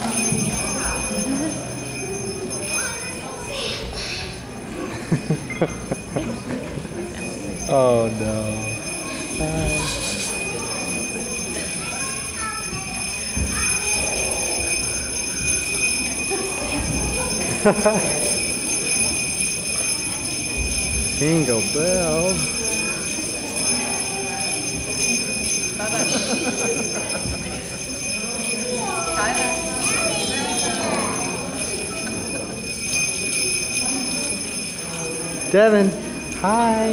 Oh no. Jingle bells. Devan, hi.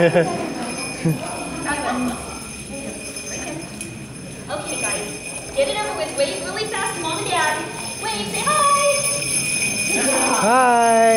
Okay, guys, get it over with. Wave really fast, Mom and Dad. Wave, say hi. Hi.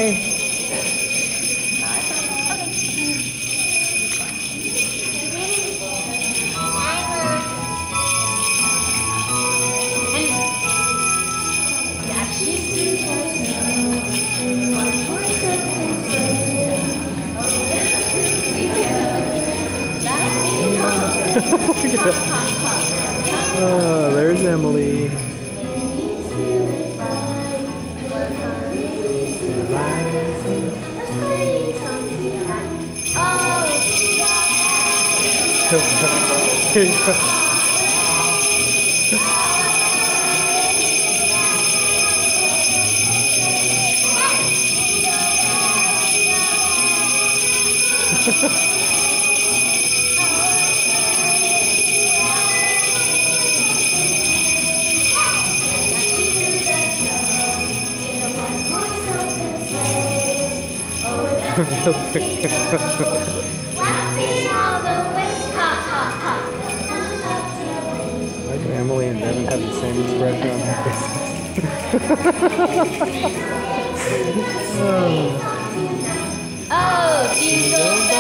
Oh, there's Emily. Here you go. Why do Emily and Devan have the same expression on their faces? Oh, jingle